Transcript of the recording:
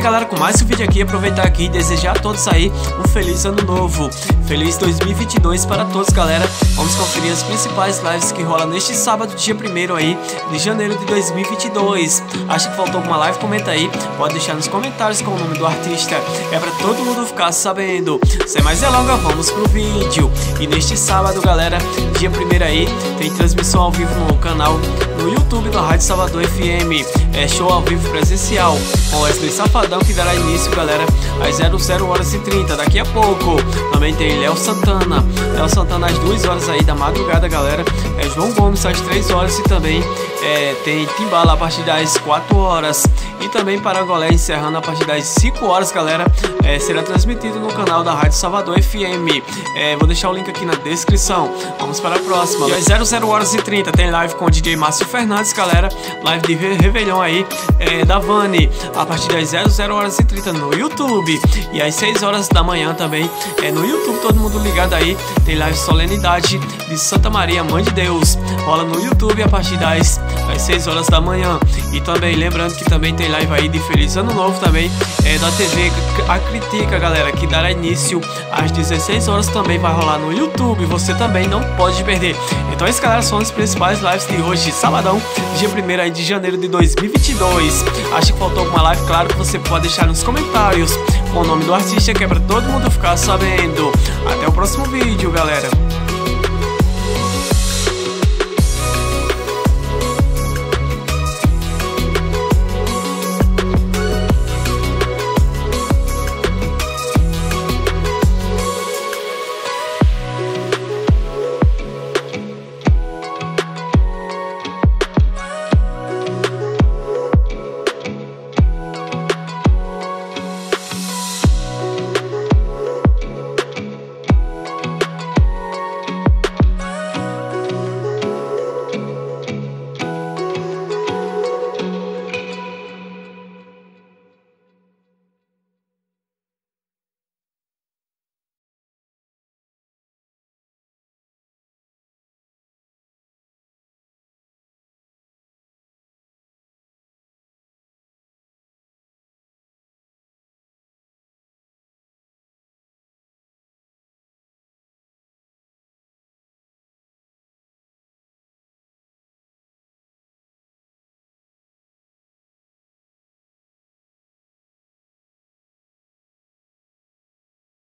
galera, com mais um vídeo aqui, aproveitar aqui e desejar a todos aí um feliz ano novo, feliz 2022 para todos, galera. Vamos conferir as principais lives que rolam neste sábado, dia 1º aí de janeiro de 2022. Acha que faltou alguma live? Comenta aí, pode deixar nos comentários com o nome do artista, é para todo mundo ficar sabendo. Sem mais delongas, vamos pro vídeo. E neste sábado, galera, dia 1º aí, tem transmissão ao vivo no canal no YouTube da Rádio Salvador FM. É show ao vivo presencial com Wesley Safadão, que dará início, galera, às 00h30 daqui a pouco. Também tem Léo Santana às 2h aí da madrugada, galera. João Gomes às 3h e também tem Timbala a partir das 4h. E também Parangolé encerrando a partir das 5h, galera. Será transmitido no canal da Rádio Salvador FM. Vou deixar o link aqui na descrição. Vamos para a próxima. E às 00h30 tem live com o DJ Márcio Fernandes, galera. Live de Réveillon aí da Vani a partir das 00h30 no YouTube. E às 6h da manhã também no YouTube, todo mundo ligado aí. Tem live Solenidade de Santa Maria, Mãe de Deus. Rola no YouTube a partir das 6h da manhã. E também lembrando que também tem live aí de Feliz Ano Novo também da TV A Critica, galera, que dará início às 16h, também vai rolar no YouTube. Você também não pode perder. Então esses, galera, são as principais lives de hoje, sabadão, dia 1º aí de janeiro de 2022. Acho que faltou alguma live? Claro que você pode deixar nos comentários com o nome do artista, que é para todo mundo ficar sabendo. Até o próximo vídeo, galera.